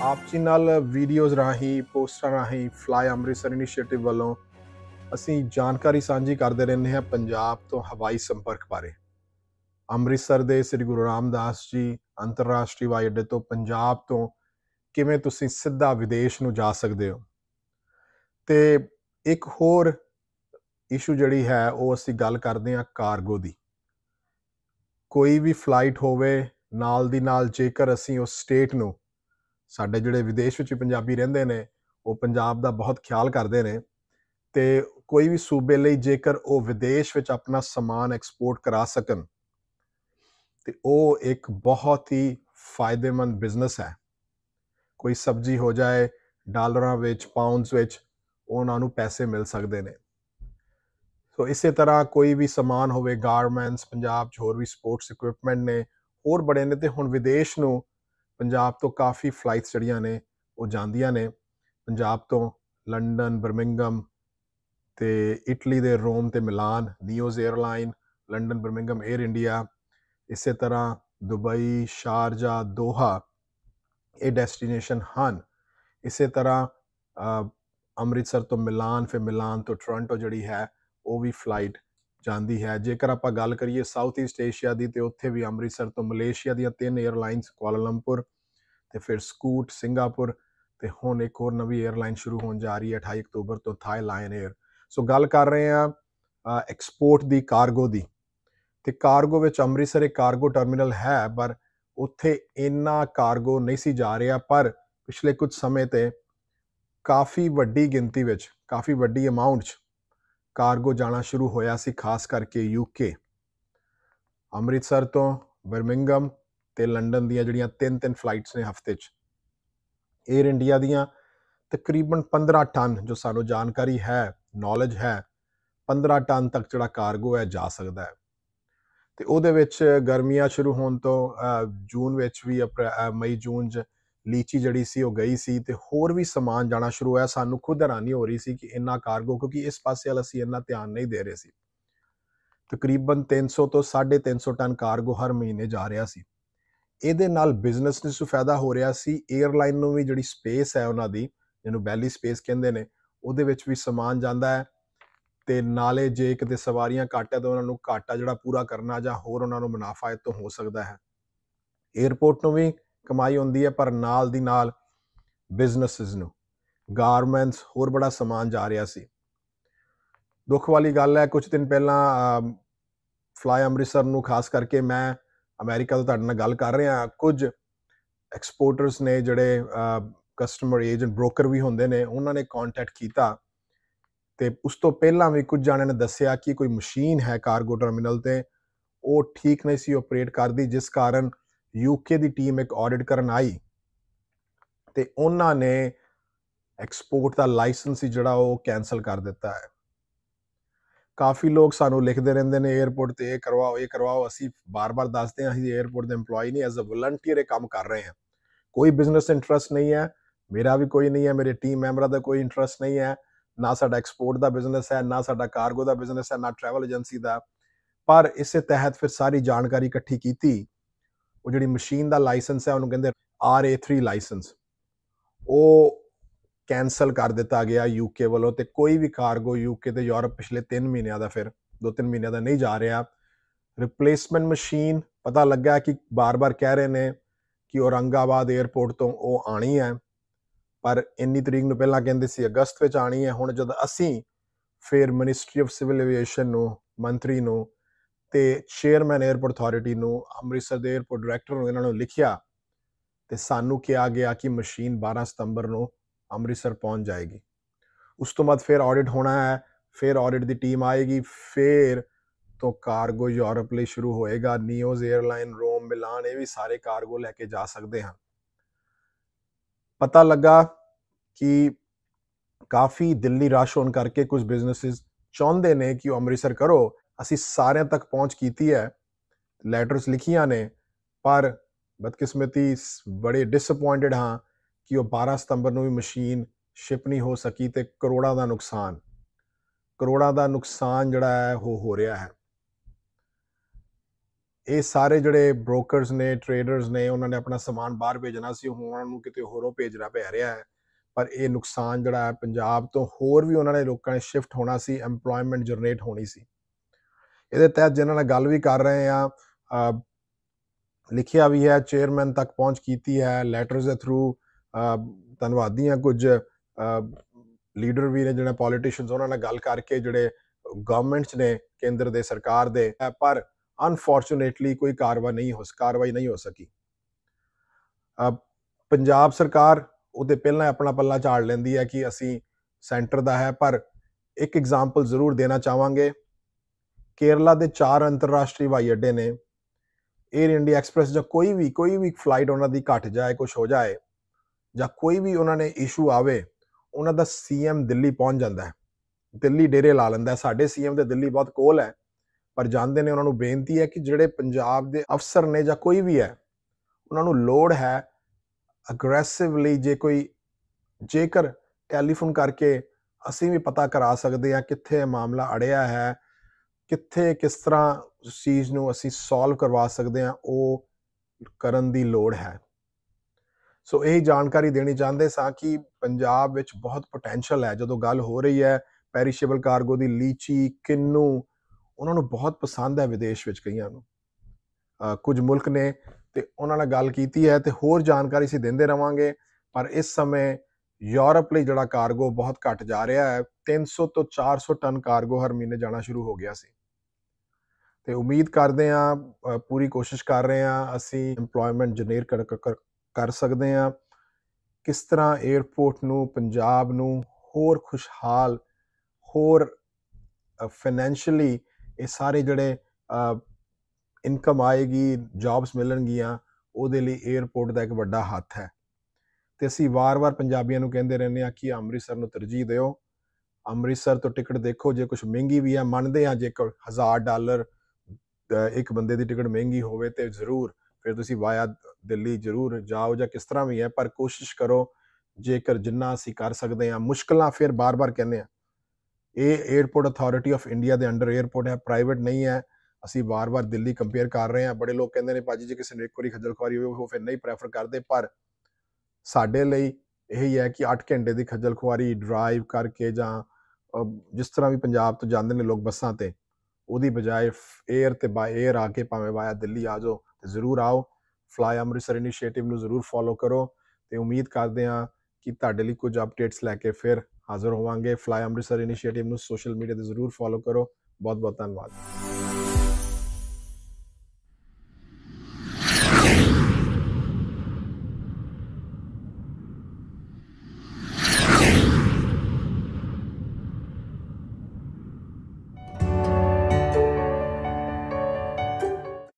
ਆਪ ਜੀ ਨਾਲ ਵੀਡੀਓਜ਼ ਰਾਹੀਂ ਪੋਸਟਾਂ ਰਾਹੀਂ ਫਲਾਈ ਅੰਮ੍ਰਿਤਸਰ ਇਨੀਸ਼ੀਏਟਿਵ ਵੱਲੋਂ ਅਸੀਂ ਜਾਣਕਾਰੀ ਸਾਂਝੀ ਕਰਦੇ ਰਹਿੰਦੇ ਹਾਂ ਪੰਜਾਬ ਤੋਂ ਹਵਾਈ ਸੰਪਰਕ ਬਾਰੇ। ਅੰਮ੍ਰਿਤਸਰ ਦੇ ਸ੍ਰੀ ਗੁਰੂ ਰਾਮਦਾਸ ਜੀ ਅੰਤਰਰਾਸ਼ਟਰੀ ਹਵਾਈ ਅੱਡੇ ਤੋਂ ਪੰਜਾਬ ਤੋਂ ਕਿਵੇਂ ਤੁਸੀਂ ਸਿੱਧਾ ਵਿਦੇਸ਼ ਨੂੰ ਜਾ ਸਕਦੇ ਹੋ। ਤੇ ਇੱਕ ਹੋਰ ਇਸ਼ੂ ਜਿਹੜੀ ਹੈ ਉਹ ਅਸੀਂ ਗੱਲ ਕਰਦੇ ਹਾਂ ਕਾਰਗੋ ਦੀ। ਕੋਈ ਵੀ ਫਲਾਈਟ ਹੋਵੇ, ਨਾਲ ਦੀ ਨਾਲ ਜੇਕਰ ਅਸੀਂ ਉਸ ਸਟੇਟ ਨੂੰ, ਸਾਡੇ ਜਿਹੜੇ ਵਿਦੇਸ਼ ਵਿੱਚ ਪੰਜਾਬੀ ਰਹਿੰਦੇ ਨੇ ਉਹ ਪੰਜਾਬ ਦਾ ਬਹੁਤ ਖਿਆਲ ਕਰਦੇ ਨੇ, ਤੇ ਕੋਈ ਵੀ ਸੂਬੇ ਲਈ ਜੇਕਰ ਉਹ ਵਿਦੇਸ਼ ਵਿੱਚ ਆਪਣਾ ਸਮਾਨ ਐਕਸਪੋਰਟ ਕਰਾ ਸਕਣ ਤੇ ਉਹ ਇੱਕ ਬਹੁਤ ਹੀ ਫਾਇਦੇਮੰਦ ਬਿਜ਼ਨਸ ਹੈ। ਕੋਈ ਸਬਜ਼ੀ ਹੋ ਜਾਏ ਡਾਲਰਾਂ ਵਿੱਚ, ਪਾਉਂਡਸ ਵਿੱਚ, ਉਹਨਾਂ ਨੂੰ ਪੈਸੇ ਮਿਲ ਸਕਦੇ ਨੇ। ਸੋ ਇਸੇ ਤਰ੍ਹਾਂ ਕੋਈ ਵੀ ਸਮਾਨ ਹੋਵੇ, ਗਾਰਮੈਂਟਸ, ਪੰਜਾਬ 'ਚ ਹੋਰ ਵੀ ਸਪੋਰਟਸ ਇਕਵਿਪਮੈਂਟ ਨੇ, ਹੋਰ ਬੜੇ ਨੇ, ਤੇ ਹੁਣ ਵਿਦੇਸ਼ ਨੂੰ ਪੰਜਾਬ ਤੋਂ ਕਾਫੀ ਫਲਾਈਟਸ ਜਿਹੜੀਆਂ ਨੇ ਉਹ ਜਾਂਦੀਆਂ ਨੇ। ਪੰਜਾਬ ਤੋਂ ਲੰਡਨ, ਬਰਮਿੰਗਮ, ਤੇ ਇਟਲੀ ਦੇ ਰੋਮ ਤੇ Milan, Neos airline, London, Birmingham, air India, ਇਸੇ ਤਰ੍ਹਾਂ ਦੁਬਈ, ਸ਼ਾਰਜਾ, ਦੋਹਾ, ਇਹ ਡੈਸਟੀਨੇਸ਼ਨ ਹਨ। ਇਸੇ ਤਰ੍ਹਾਂ ਅੰਮ੍ਰਿਤਸਰ ਤੋਂ ਮਿਲਾਨ, ਫਿਰ ਮਿਲਾਨ ਤੋਂ ਟੋਰਾਂਟੋ ਜਿਹੜੀ ਹੈ ਉਹ ਵੀ ਫਲਾਈਟ ਜਾਂਦੀ ਹੈ। ਜੇਕਰ ਆਪਾਂ ਗੱਲ ਕਰੀਏ ਸਾਊਥ ਈਸਟ ਏਸ਼ੀਆ ਦੀ, ਤੇ ਉੱਥੇ ਵੀ ਅੰਮ੍ਰਿਤਸਰ ਤੋਂ ਮਲੇਸ਼ੀਆ ਦੀਆਂ 3 에ਅਰਲਾਈਨਸ, ਕੁਆਲਾਲੰਪੁਰ, ਤੇ ਫਿਰ ਸਕੂਟ ਸਿੰਗਾਪੁਰ, ਤੇ ਹੁਣ ਇੱਕ ਹੋਰ ਨਵੀਂ 에ਅਰਲਾਈਨ ਸ਼ੁਰੂ ਹੋਣ ਜਾ ਰਹੀ ਹੈ 28 ਅਕਤੂਬਰ ਤੋਂ, ਥਾਈ ਲਾਇਨ 에ਅਰ। ਸੋ ਗੱਲ ਕਰ ਰਹੇ ਹਾਂ ਐਕਸਪੋਰਟ ਦੀ, ਕਾਰਗੋ ਦੀ। ਤੇ ਕਾਰਗੋ ਵਿੱਚ ਅੰਮ੍ਰਿਤਸਰ ਇੱਕ ਕਾਰਗੋ ਟਰਮੀਨਲ ਹੈ, ਪਰ ਉੱਥੇ ਇੰਨਾ ਕਾਰਗੋ ਨਹੀਂ ਸੀ ਜਾ ਰਿਹਾ। ਪਰ ਪਿਛਲੇ ਕੁਝ ਸਮੇਂ ਤੇ ਕਾਫੀ ਵੱਡੀ ਗਿਣਤੀ ਵਿੱਚ, ਕਾਫੀ ਵੱਡੀ ਅਮਾਊਂਟ 'ਚ ਕਾਰਗੋ ਜਾਣਾ ਸ਼ੁਰੂ ਹੋਇਆ ਸੀ, ਖਾਸ ਕਰਕੇ ਯੂਕੇ। ਅੰਮ੍ਰਿਤਸਰ ਤੋਂ ਬਰਮਿੰਗਮ ਤੇ ਲੰਡਨ ਦੀਆਂ ਜਿਹੜੀਆਂ 3 ਫਲਾਈਟਸ ਨੇ ਹਫ਼ਤੇ 'ਚ, 에ਅਰ ਇੰਡੀਆ ਦੀਆਂ ਤਕਰੀਬਨ 15 ਟਨ, ਜੋ ਸਾਨੂੰ ਜਾਣਕਾਰੀ ਹੈ, ਨੌਲੇਜ ਹੈ, 15 ਟਨ ਤੱਕ ਜਿਹੜਾ ਕਾਰਗੋ ਹੈ ਜਾ ਸਕਦਾ ਹੈ। ਤੇ ਉਹਦੇ ਵਿੱਚ ਗਰਮੀਆਂ ਸ਼ੁਰੂ ਹੋਣ ਤੋਂ ਜੂਨ ਵਿੱਚ ਵੀ, ਮਈ ਜੂਨ 'ਚ ਲੀਚੀ ਜਿਹੜੀ ਸੀ ਉਹ ਗਈ ਸੀ, ਤੇ ਹੋਰ ਵੀ ਸਮਾਨ ਜਾਣਾ ਸ਼ੁਰੂ ਹੋਇਆ। ਸਾਨੂੰ ਖੁਦ ਹੈਰਾਨੀ ਹੋ ਰਹੀ ਸੀ ਕਿ ਇੰਨਾ ਕਾਰਗੋ, ਕਿਉਂਕਿ ਇਸ ਪਾਸੇ ਵੱਲ ਅਸੀਂ ਇੰਨਾ ਧਿਆਨ ਨਹੀਂ ਦੇ ਰਹੇ ਸੀ। ਤਕਰੀਬਨ 300 ਤੋਂ 350 ਟਨ ਕਾਰਗੋ ਹਰ ਮਹੀਨੇ ਜਾ ਰਿਹਾ ਸੀ। ਇਹਦੇ ਨਾਲ ਬਿਜ਼ਨਸ ਨੂੰ ਫਾਇਦਾ ਹੋ ਰਿਹਾ ਸੀ, 에ਅਰਲਾਈਨ ਨੂੰ ਵੀ, ਜਿਹੜੀ ਸਪੇਸ ਹੈ ਉਹਨਾਂ ਦੀ, ਜਿਹਨੂੰ ਬੈਲੀ ਸਪੇਸ ਕਹਿੰਦੇ ਨੇ, ਉਹਦੇ ਵਿੱਚ ਵੀ ਸਮਾਨ ਜਾਂਦਾ ਹੈ। ਤੇ ਨਾਲੇ ਜੇ ਕਿਤੇ ਸਵਾਰੀਆਂ ਘੱਟ ਹੈ ਤਾਂ ਉਹਨਾਂ ਨੂੰ ਘਾਟਾ ਜਿਹੜਾ ਪੂਰਾ ਕਰਨਾ, ਜਾਂ ਹੋਰ ਉਹਨਾਂ ਨੂੰ ਮੁਨਾਫਾ ਇਹ ਤੋਂ ਹੋ ਸਕਦਾ ਹੈ। ਏਅਰਪੋਰਟ ਨੂੰ ਵੀ ਕਮਾਈ ਹੁੰਦੀ ਹੈ, ਪਰ ਨਾਲ ਦੀ ਨਾਲ ਬਿਜ਼ਨਸਿਸ ਨੂੰ, ਗਾਰਮੈਂਟਸ, ਹੋਰ ਬੜਾ ਸਮਾਨ ਜਾ ਰਿਹਾ ਸੀ। ਦੁੱਖ ਵਾਲੀ ਗੱਲ ਹੈ, ਕੁਝ ਦਿਨ ਪਹਿਲਾਂ ਫਲਾਈ ਅੰਮ੍ਰਿਤਸਰ ਨੂੰ, ਖਾਸ ਕਰਕੇ ਮੈਂ ਅਮਰੀਕਾ ਤੋਂ ਤੁਹਾਡੇ ਨਾਲ ਗੱਲ ਕਰ ਰਿਹਾ, ਕੁਝ ਐਕਸਪੋਰਟਰਸ ਨੇ ਜਿਹੜੇ ਕਸਟਮਰ ਏਜੰਟ, ਬ੍ਰੋਕਰ ਵੀ ਹੁੰਦੇ ਨੇ, ਉਹਨਾਂ ਨੇ ਕੰਟੈਕਟ ਕੀਤਾ। ਤੇ ਉਸ ਤੋਂ ਪਹਿਲਾਂ ਵੀ ਕੁਝ ਜਾਣਿਆਂ ਨੇ ਦੱਸਿਆ ਕਿ ਕੋਈ ਮਸ਼ੀਨ ਹੈ ਕਾਰਗੋ ਟਰਮੀਨਲ ਤੇ, ਉਹ ਠੀਕ ਨਹੀਂ ਸੀ ਆਪਰੇਟ ਕਰਦੀ, ਜਿਸ ਕਾਰਨ ਯੂਕੇ ਦੀ ਟੀਮ ਇੱਕ ਆਡਿਟ ਕਰਨ ਆਈ ਤੇ ਉਹਨਾਂ ਨੇ ਐਕਸਪੋਰਟ ਦਾ ਲਾਇਸੈਂਸ ਹੀ ਜਿਹੜਾ ਉਹ ਕੈਂਸਲ ਕਰ ਦਿੱਤਾ ਹੈ। ਕਾਫੀ ਲੋਕ ਸਾਨੂੰ ਲਿਖਦੇ ਰਹਿੰਦੇ ਨੇ 에ਅਰਪੋਰਟ ਤੇ, ਇਹ ਕਰਵਾਓ, ਇਹ ਕਰਵਾਓ। ਅਸੀਂ ਬਾਰ-ਬਾਰ ਦੱਸਦੇ ਹਾਂ, ਅਸੀਂ 에ਅਰਪੋਰਟ ਦੇ EMPLOYE ਨਹੀਂ, ਐਜ਼ ਅ ਵਲੰਟੀਅਰ ਇਹ ਕੰਮ ਕਰ ਰਹੇ ਹਾਂ। ਕੋਈ ਬਿਜ਼ਨਸ ਇੰਟਰਸਟ ਨਹੀਂ ਹੈ, ਮੇਰਾ ਵੀ ਕੋਈ ਨਹੀਂ ਹੈ, ਮੇਰੇ ਟੀਮ ਮੈਂਬਰਾਂ ਦਾ ਕੋਈ ਇੰਟਰਸਟ ਨਹੀਂ ਹੈ, ਨਾ ਸਾਡਾ ਐਕਸਪੋਰਟ ਦਾ ਬਿਜ਼ਨਸ ਹੈ, ਨਾ ਸਾਡਾ ਕਾਰਗੋ ਦਾ ਬਿਜ਼ਨਸ ਹੈ, ਨਾ ਟਰੈਵਲ ਏਜੰਸੀ ਦਾ। ਪਰ ਇਸੇ ਤਹਿਤ ਫਿਰ ਸਾਰੀ ਜਾਣਕਾਰੀ ਇਕੱਠੀ ਕੀਤੀ। ਉਹ ਜਿਹੜੀ ਮਸ਼ੀਨ ਦਾ ਲਾਇਸੈਂਸ ਹੈ, ਉਹਨੂੰ ਕਹਿੰਦੇ RA3 ਲਾਇਸੈਂਸ, ਉਹ ਕੈਂਸਲ ਕਰ ਦਿੱਤਾ ਗਿਆ ਯੂਕੇ ਵੱਲੋਂ। ਤੇ ਕੋਈ ਵੀ ਕਾਰਗੋ ਯੂਕੇ ਤੇ ਯੂਰਪ ਪਿਛਲੇ 3 ਮਹੀਨਿਆਂ ਦਾ, ਫਿਰ 2-3 ਮਹੀਨਿਆਂ ਦਾ ਨਹੀਂ ਜਾ ਰਿਹਾ। ਰਿਪਲੇਸਮੈਂਟ ਮਸ਼ੀਨ ਪਤਾ ਲੱਗਾ ਕਿ ਬਾਰ-ਬਾਰ ਕਹਿ ਰਹੇ ਨੇ ਕਿ ਔਰੰਗਾਬਾਦ 에ਅਰਪੋਰਟ ਤੋਂ ਉਹ ਆਣੀ ਹੈ, ਪਰ ਇੰਨੀ ਤਰੀਕ ਨੂੰ ਪਹਿਲਾਂ ਕਹਿੰਦੇ ਸੀ ਅਗਸਤ ਵਿੱਚ ਆਣੀ ਹੈ। ਹੁਣ ਜਦ ਅਸੀਂ ਫਿਰ ਮਿਨਿਸਟਰੀ ਆਫ ਸਿਵਲ ਐਵੀਏਸ਼ਨ ਨੂੰ, ਮੰਤਰੀ ਨੂੰ, ਤੇ ਚੇਅਰਮੈਨ 에ਅਰਪੋਰਟ ਅਥਾਰਟੀ ਨੂੰ, ਅੰਮ੍ਰਿਤਸਰ ਦੇ 에ਅਰਪੋਰਟ ਡਾਇਰੈਕਟਰ ਨੂੰ, ਇਹਨਾਂ ਨੂੰ ਲਿਖਿਆ, ਤੇ ਸਾਨੂੰ ਕਿਹਾ ਗਿਆ ਕਿ ਮਸ਼ੀਨ 12 ਸਤੰਬਰ ਨੂੰ ਅੰਮ੍ਰਿਤਸਰ ਪਹੁੰਚ ਜਾਏਗੀ। ਉਸ ਤੋਂ ਬਾਅਦ ਫਿਰ ਆਡਿਟ ਹੋਣਾ ਹੈ, ਫਿਰ ਆਡਿਟ ਦੀ ਟੀਮ ਆਏਗੀ, ਫਿਰ ਤੋਂ ਕਾਰਗੋ ਯੂਰਪ ਲਈ ਸ਼ੁਰੂ ਹੋਏਗਾ। ਨੀਓਜ਼ 에ਅਰਲਾਈਨ, ਰੋਮ, ਮਿਲਾਨ, ਇਹ ਵੀ ਸਾਰੇ ਕਾਰਗੋ ਲੈ ਕੇ ਜਾ ਸਕਦੇ ਹਨ। ਪਤਾ ਲੱਗਾ ਕਿ ਕਾਫੀ ਦਿੱਲੀ ਰਸ਼ ਹੋਣ ਕਰਕੇ ਕੁਝ ਬਿਜ਼ਨਸਿਸ ਚਾਹੁੰਦੇ ਨੇ ਕਿ ਉਹ ਅੰਮ੍ਰਿਤਸਰ ਕਰੋ। ਅਸੀਂ ਸਾਰਿਆਂ ਤੱਕ ਪਹੁੰਚ ਕੀਤੀ ਹੈ, ਲੈਟਰਸ ਲਿਖੀਆਂ ਨੇ, ਪਰ ਬਦਕਿਸਮਤੀ ਬੜੇ ਡਿਸਅਪੁਆਇੰਟਡ ਹਾਂ ਕਿ ਉਹ 12 ਸਤੰਬਰ ਨੂੰ ਵੀ ਮਸ਼ੀਨ ਸ਼ਿਪ ਨਹੀਂ ਹੋ ਸਕੀ, ਤੇ ਕਰੋੜਾਂ ਦਾ ਨੁਕਸਾਨ ਜਿਹੜਾ ਹੈ ਉਹ ਹੋ ਰਿਹਾ ਹੈ। ਇਹ ਸਾਰੇ ਜਿਹੜੇ ਬ੍ਰੋਕਰਸ ਨੇ, ਟ੍ਰੇਡਰਸ ਨੇ, ਉਹਨਾਂ ਨੇ ਆਪਣਾ ਸਮਾਨ ਬਾਹਰ ਭੇਜਣਾ ਸੀ, ਹੁਣ ਉਹਨਾਂ ਨੂੰ ਕਿਤੇ ਹੋਰੋਂ ਭੇਜਣਾ ਪੈ ਰਿਹਾ ਹੈ। ਪਰ ਇਹ ਨੁਕਸਾਨ ਜਿਹੜਾ ਹੈ ਪੰਜਾਬ ਤੋਂ ਹੋਰ ਵੀ ਉਹਨਾਂ ਨੇ ਲੋਕਾਂ ਨੇ ਸ਼ਿਫਟ ਹੋਣਾ ਸੀ, ਐਮਪਲੋਇਮੈਂਟ ਜਨਰੇਟ ਹੋਣੀ ਸੀ। ਇਹਦੇ ਤਹਿਤ ਜਿਨ੍ਹਾਂ ਨਾਲ ਗੱਲ ਵੀ ਕਰ ਰਹੇ ਆ, ਲਿਖਿਆ ਵੀ ਹੈ, ਚੇਅਰਮੈਨ ਤੱਕ ਪਹੁੰਚ ਕੀਤੀ ਹੈ, ਲੈਟਰਸ ਦੇ ਥਰੂ। ਧੰਨਵਾਦੀ ਹਾਂ ਕੁਝ ਲੀਡਰ ਵੀ ਨੇ ਜਿਹੜੇ ਪੋਲੀਟੀਸ਼ੀਅਨਸ, ਉਹਨਾਂ ਨਾਲ ਗੱਲ ਕਰਕੇ ਜਿਹੜੇ ਗਵਰਨਮੈਂਟਸ ਨੇ ਕੇਂਦਰ ਦੇ, ਸਰਕਾਰ ਦੇ, ਪਰ ਅਨਫੋਰਚੂਨੇਟਲੀ ਕੋਈ ਕਾਰਵਾਈ ਨਹੀਂ ਹੋ ਸਕੀ। ਪੰਜਾਬ ਸਰਕਾਰ ਉਹਦੇ ਪਹਿਲਾਂ ਆਪਣਾ ਪੱਲਾ ਝਾੜ ਲੈਂਦੀ ਹੈ ਕਿ ਅਸੀਂ ਸੈਂਟਰ ਦਾ ਹੈ, ਪਰ ਇੱਕ ਐਗਜ਼ਾਮਪਲ ਜ਼ਰੂਰ ਦੇਣਾ ਚਾਹਾਂਗੇ। ਕੇਰਲਾ ਦੇ 4 ਅੰਤਰਰਾਸ਼ਟਰੀ ਹਵਾਈ ਅੱਡੇ ਨੇ। ਏਅਰ ਇੰਡੀਆ ਐਕਸਪ੍ਰੈਸ ਜਾਂ ਕੋਈ ਵੀ ਫਲਾਈਟ ਉਹਨਾਂ ਦੀ ਘਟ ਜਾਏ, ਕੁਝ ਹੋ ਜਾਏ, ਜਾਂ ਕੋਈ ਵੀ ਉਹਨਾਂ ਨੇ ਇਸ਼ੂ ਆਵੇ, ਉਹਨਾਂ ਦਾ ਸੀਐਮ ਦਿੱਲੀ ਪਹੁੰਚ ਜਾਂਦਾ ਹੈ, ਦਿੱਲੀ ਡੇਰੇ ਲਾ ਲੈਂਦਾ ਹੈ। ਸਾਡੇ ਸੀਐਮ ਦੇ ਦਿੱਲੀ ਬਹੁਤ ਕੋਲ ਹੈ, ਪਰ ਜਾਂਦੇ ਨੇ। ਉਹਨਾਂ ਨੂੰ ਬੇਨਤੀ ਹੈ ਕਿ ਜਿਹੜੇ ਪੰਜਾਬ ਦੇ ਅਫਸਰ ਨੇ ਜਾਂ ਕੋਈ ਵੀ ਹੈ, ਉਹਨਾਂ ਨੂੰ ਲੋੜ ਹੈ ਅਗਰੈਸਿਵਲੀ ਜੇਕਰ ਟੈਲੀਫੋਨ ਕਰਕੇ ਅਸੀਂ ਵੀ ਪਤਾ ਕਰਾ ਸਕਦੇ ਹਾਂ ਕਿੱਥੇ ਮਾਮਲਾ ਅੜਿਆ ਹੈ, ਕਿੱਥੇ ਕਿਸ ਤਰ੍ਹਾਂ ਉਸ ਚੀਜ਼ ਨੂੰ ਅਸੀਂ ਸੋਲਵ ਕਰਵਾ ਸਕਦੇ ਹਾਂ, ਉਹ ਕਰਨ ਦੀ ਲੋੜ ਹੈ। ਸੋ ਇਹ ਜਾਣਕਾਰੀ ਦੇਣੀ ਚਾਹੁੰਦੇ ਸਾਂ ਕਿ ਪੰਜਾਬ ਵਿੱਚ ਬਹੁਤ ਪੋਟੈਂਸ਼ੀਅਲ ਹੈ। ਜਦੋਂ ਗੱਲ ਹੋ ਰਹੀ ਹੈ ਪੈਰੀਸ਼ੇਬਲ ਕਾਰਗੋ ਦੀ, ਲੀਚੀ, ਕਿੰਨੂ, ਉਹਨਾਂ ਨੂੰ ਬਹੁਤ ਪਸੰਦ ਹੈ ਵਿਦੇਸ਼ ਵਿੱਚ ਕਈਆਂ ਨੂੰ, ਕੁਝ ਮੁਲਕ ਨੇ, ਤੇ ਉਹਨਾਂ ਨਾਲ ਗੱਲ ਕੀਤੀ ਹੈ ਤੇ ਹੋਰ ਜਾਣਕਾਰੀ ਅਸੀਂ ਦਿੰਦੇ ਰਵਾਂਗੇ। ਪਰ ਇਸ ਸਮੇਂ ਯੂਰਪ ਲਈ ਜਿਹੜਾ ਕਾਰਗੋ ਬਹੁਤ ਘਟ ਜਾ ਰਿਹਾ ਹੈ। 300 ਤੋਂ 400 ਟਨ ਕਾਰਗੋ ਹਰ ਮਹੀਨੇ ਜਾਣਾ ਸ਼ੁਰੂ ਹੋ ਗਿਆ ਸੀ, ਤੇ ਉਮੀਦ ਕਰਦੇ ਹਾਂ, ਪੂਰੀ ਕੋਸ਼ਿਸ਼ ਕਰ ਰਹੇ ਹਾਂ ਅਸੀਂ ਐਮਪਲੋਇਮੈਂਟ ਜਨਰੇਟ ਕਰ ਸਕਦੇ ਹਾਂ। ਕਿਸ ਤਰ੍ਹਾਂ 에ਅਰਪੋਰਟ ਨੂੰ, ਪੰਜਾਬ ਨੂੰ ਹੋਰ ਖੁਸ਼ਹਾਲ, ਹੋਰ ਫਾਈਨੈਂਸ਼ੀਅਲੀ ਇਹ ਸਾਰੇ ਜਿਹੜੇ ਇਨਕਮ ਆਏਗੀ, ਜੌਬਸ ਮਿਲਣਗੀਆਂ, ਉਹਦੇ ਲਈ 에ਅਰਪੋਰਟ ਦਾ ਇੱਕ ਵੱਡਾ ਹੱਥ ਹੈ। ਤੇ ਅਸੀਂ ਵਾਰ-ਵਾਰ ਪੰਜਾਬੀਆਂ ਨੂੰ ਕਹਿੰਦੇ ਰਹਿੰਦੇ ਹਾਂ ਕਿ ਅੰਮ੍ਰਿਤਸਰ ਨੂੰ ਤਰਜੀਹ ਦਿਓ। ਅੰਮ੍ਰਿਤਸਰ ਤੋਂ ਟਿਕਟ ਦੇਖੋ, ਜੇ ਕੁਝ ਮਹਿੰਗੀ ਵੀ ਹੈ, ਮੰਨਦੇ ਹਾਂ ਜੇਕਰ $1000 ਇੱਕ ਬੰਦੇ ਦੀ ਟਿਕਟ ਮਹਿੰਗੀ ਹੋਵੇ ਤੇ ਜ਼ਰੂਰ ਫਿਰ ਤੁਸੀਂ ਵਾਇਆ ਦਿੱਲੀ ਜ਼ਰੂਰ ਜਾਓ, ਜਾਂ ਕਿਸ ਤਰ੍ਹਾਂ ਵੀ ਹੈ, ਪਰ ਕੋਸ਼ਿਸ਼ ਕਰੋ ਜੇਕਰ ਜਿੰਨਾ ਅਸੀਂ ਕਰ ਸਕਦੇ ਹਾਂ। ਮੁਸ਼ਕਲਾਂ ਫਿਰ ਬਾਰ-ਬਾਰ ਕਹਿੰਦੇ ਹਾਂ, ਇਹ 에ਅਰਪੋਰਟ ਅਥਾਰਟੀ ਆਫ ਇੰਡੀਆ ਦੇ ਅੰਡਰ 에ਅਰਪੋਰਟ ਹੈ, ਪ੍ਰਾਈਵੇਟ ਨਹੀਂ ਹੈ। ਅਸੀਂ ਵਾਰ-ਵਾਰ ਦਿੱਲੀ ਕੰਪੇਅਰ ਕਰ ਰਹੇ ਹਾਂ। ਬੜੇ ਲੋਕ ਕਹਿੰਦੇ ਨੇ ਭਾਜੀ ਜੇ ਕਿਸੇ ਨੂੰ ਇੱਕ ਵਾਰੀ ਖੱਜਲ ਖੁਆਰੀ ਹੋਵੇ ਉਹ ਫਿਰ ਨਹੀਂ ਪ੍ਰੈਫਰ ਕਰਦੇ, ਪਰ ਸਾਡੇ ਲਈ ਇਹੀ ਹੈ ਕਿ 8 ਘੰਟੇ ਦੀ ਖੱਜਲ ਖੁਆਰੀ ਡਰਾਈਵ ਕਰਕੇ, ਜਾਂ ਜਿਸ ਤਰ੍ਹਾਂ ਵੀ ਪੰਜਾਬ ਤੋਂ ਜਾਂਦੇ ਨੇ ਲੋਕ ਬੱਸਾਂ ਤੇ, ਉਹਦੀ ਬਜਾਏ 에ਅਰ ਤੇ ਬਾਏ 에ਅਰ ਆ ਕੇ ਭਾਵੇਂ ਵਾਇਆ ਦਿੱਲੀ ਆ ਜਾਓ, ਤੇ ਜ਼ਰੂਰ ਆਓ। ਫਲਾਈ ਅੰਮ੍ਰਿਤਸਰ ਇਨੀਸ਼ੀਏਟਿਵ ਨੂੰ ਜ਼ਰੂਰ ਫੋਲੋ ਕਰੋ, ਤੇ ਉਮੀਦ ਕਰਦੇ ਹਾਂ ਕਿ ਤੁਹਾਡੇ ਲਈ ਕੁਝ ਅਪਡੇਟਸ ਲੈ ਕੇ ਫਿਰ ਹਾਜ਼ਰ ਹੋਵਾਂਗੇ। ਫਲਾਈ ਅੰਮ੍ਰਿਤਸਰ ਇਨੀਸ਼ੀਏਟਿਵ ਨੂੰ ਸੋਸ਼ਲ ਮੀਡੀਆ ਤੇ ਜ਼ਰੂਰ ਫੋਲੋ ਕਰੋ। ਬਹੁਤ ਬਹੁਤ ਧੰਨਵਾਦ।